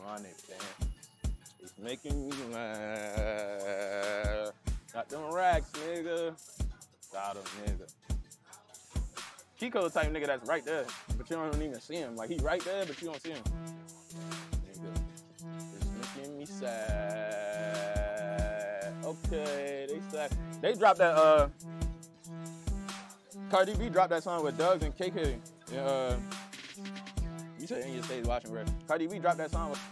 on it, man. It's making me mad. Got them racks, nigga. Got him, nigga. Kiko the type nigga that's right there, but you don't even see him. Like, he right there, but you don't see him. Nigga, it's making me sad. Okay, they sad. They dropped that, Cardi B dropped that song with Doug's and KK. You said in your stage watching, bro. Cardi B dropped that song with...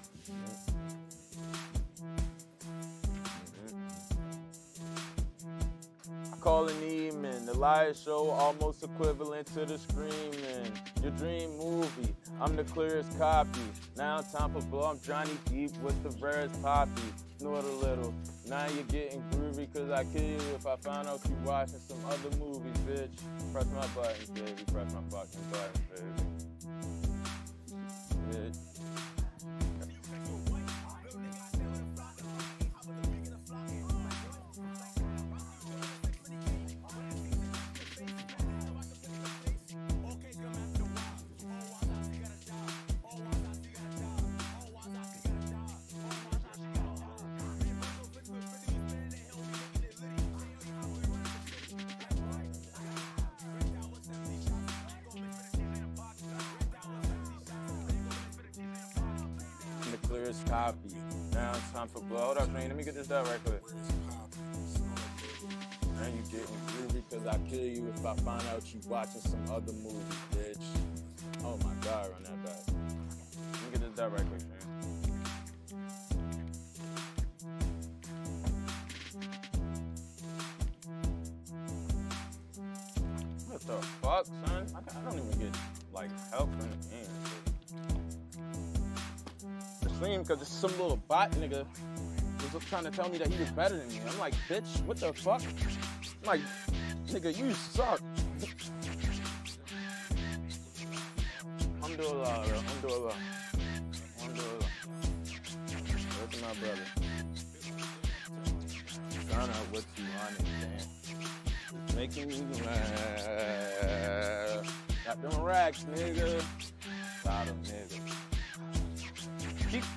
Calling Eamon, the live show almost equivalent to the screaming. Your dream movie, I'm the clearest copy. Now time for blow, I'm Johnny Deep with the rarest poppy. Snort a little, now you're getting groovy, cause I kill you if I find out you watching some other movies, bitch. Press my buttons, baby, press my fucking buttons, baby. Bitch. Clearest copy. Now it's time for blow. Hold up, man. Let me get this done right quick. Now you getting groovy cause I kill you if I find out you watching some other movie, bitch. Oh my god, run that back. Let me get this done right quick, man. What the fuck, son? I don't even get like help from the game. Because it's some little bot nigga was trying to tell me that he was better than me. I'm like, bitch, what the fuck? I'm like, nigga, you suck. Alhamdulillah, bro. Alhamdulillah. Alhamdulillah. Look at my brother. Find out what you want, man. It's making me mad. Got them racks, nigga. Got them, nigga.